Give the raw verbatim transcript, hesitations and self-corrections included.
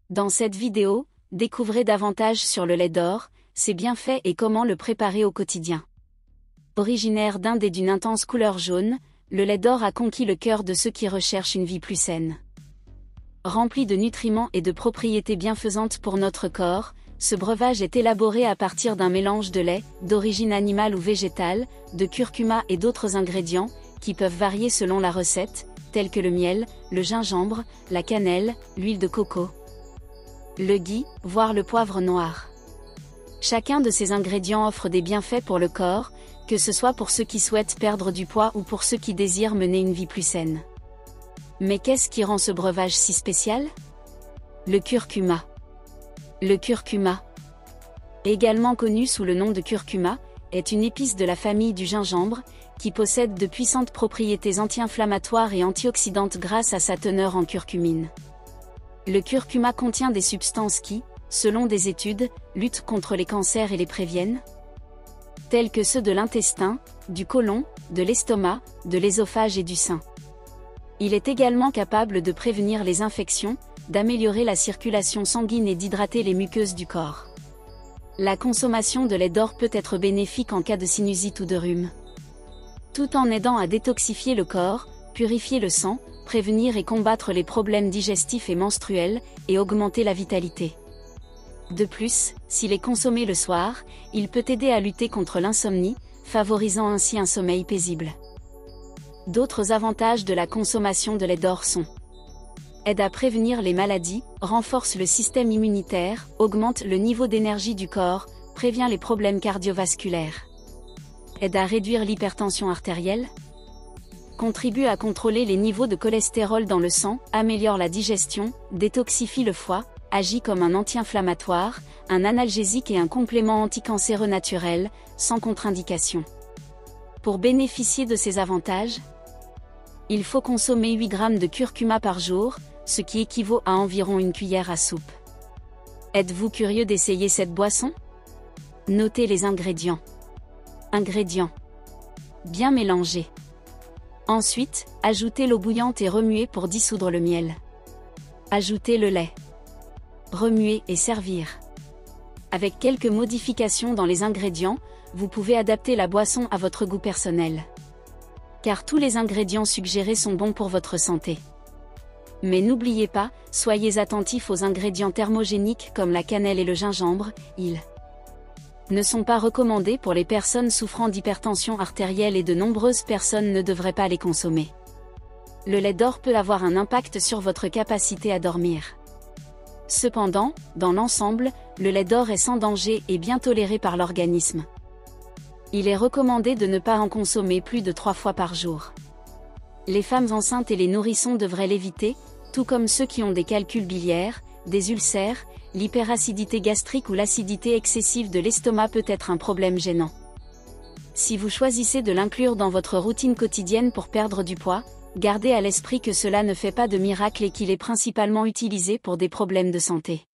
Dans cette vidéo, découvrez davantage sur le lait d'or, ses bienfaits et comment le préparer au quotidien. Originaire d'Inde et d'une intense couleur jaune, le lait d'or a conquis le cœur de ceux qui recherchent une vie plus saine. Rempli de nutriments et de propriétés bienfaisantes pour notre corps, ce breuvage est élaboré à partir d'un mélange de lait, d'origine animale ou végétale, de curcuma et d'autres ingrédients, qui peuvent varier selon la recette, tels que le miel, le gingembre, la cannelle, l'huile de coco, le ghee, voire le poivre noir. Chacun de ces ingrédients offre des bienfaits pour le corps, que ce soit pour ceux qui souhaitent perdre du poids ou pour ceux qui désirent mener une vie plus saine. Mais qu'est-ce qui rend ce breuvage si spécial? Le curcuma. Le curcuma, également connu sous le nom de curcuma, est une épice de la famille du gingembre, qui possède de puissantes propriétés anti-inflammatoires et antioxydantes grâce à sa teneur en curcumine. Le curcuma contient des substances qui, selon des études, luttent contre les cancers et les préviennent, tels que ceux de l'intestin, du côlon, de l'estomac, de l'ésophage et du sein. Il est également capable de prévenir les infections, d'améliorer la circulation sanguine et d'hydrater les muqueuses du corps. La consommation de lait d'or peut être bénéfique en cas de sinusite ou de rhume, tout en aidant à détoxifier le corps, purifier le sang, prévenir et combattre les problèmes digestifs et menstruels, et augmenter la vitalité. De plus, s'il est consommé le soir, il peut aider à lutter contre l'insomnie, favorisant ainsi un sommeil paisible. D'autres avantages de la consommation de lait d'or sont: aide à prévenir les maladies, renforce le système immunitaire, augmente le niveau d'énergie du corps, prévient les problèmes cardiovasculaires, aide à réduire l'hypertension artérielle, contribue à contrôler les niveaux de cholestérol dans le sang, améliore la digestion, détoxifie le foie, agit comme un anti-inflammatoire, un analgésique et un complément anticancéreux naturel, sans contre-indication. Pour bénéficier de ces avantages, il faut consommer huit grammes de curcuma par jour, ce qui équivaut à environ une cuillère à soupe. Êtes-vous curieux d'essayer cette boisson? Notez les ingrédients. Ingrédients. Bien mélanger. Ensuite, ajoutez l'eau bouillante et remuez pour dissoudre le miel. Ajoutez le lait. Remuer et servir. Avec quelques modifications dans les ingrédients, vous pouvez adapter la boisson à votre goût personnel. Car tous les ingrédients suggérés sont bons pour votre santé. Mais n'oubliez pas, soyez attentifs aux ingrédients thermogéniques comme la cannelle et le gingembre, ils ne sont pas recommandés pour les personnes souffrant d'hypertension artérielle et de nombreuses personnes ne devraient pas les consommer. Le lait d'or peut avoir un impact sur votre capacité à dormir. Cependant, dans l'ensemble, le lait d'or est sans danger et bien toléré par l'organisme. Il est recommandé de ne pas en consommer plus de trois fois par jour. Les femmes enceintes et les nourrissons devraient l'éviter, tout comme ceux qui ont des calculs biliaires, des ulcères, l'hyperacidité gastrique ou l'acidité excessive de l'estomac peut être un problème gênant. Si vous choisissez de l'inclure dans votre routine quotidienne pour perdre du poids, gardez à l'esprit que cela ne fait pas de miracle et qu'il est principalement utilisé pour des problèmes de santé.